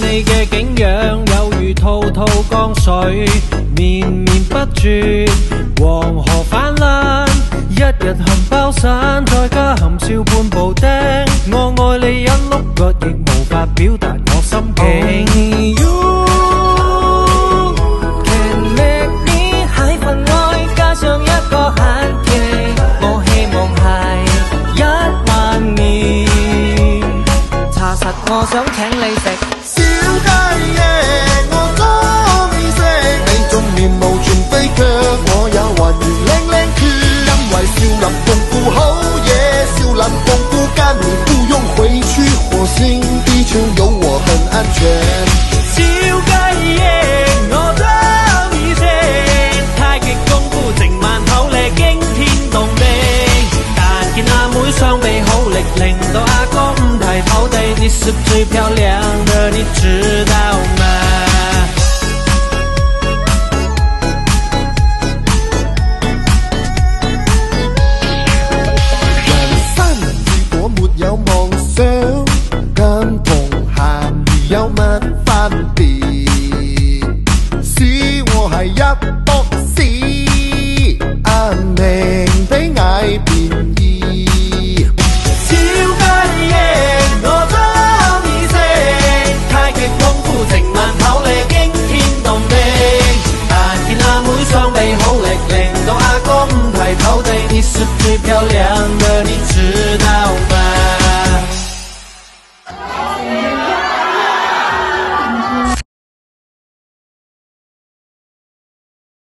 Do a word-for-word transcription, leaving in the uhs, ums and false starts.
你嘅景仰，有如滔滔江水，綿綿不絕，黃河泛濫，一日含包散，再加含笑半步釘。我愛你一碌葛，亦無法表達我心境。You can make me 喺份愛加上一個限期，我希望係一萬年。查實我想請你食。 小雞翼，我鍾意食。你仲面無全非腳，我也還如靚靚缺。因為少林功夫好嘢，少林功夫間你不用回去火星，地球有我很安全。 小雞翼，我鍾意食。太極功夫成萬口力，驚天動地。但見阿妹雙臂好力，令到阿哥五體投地。你是最漂亮的，你知道嗎？ 人生如果沒有夢想，咁同鹹魚有乜分別？使我係一卜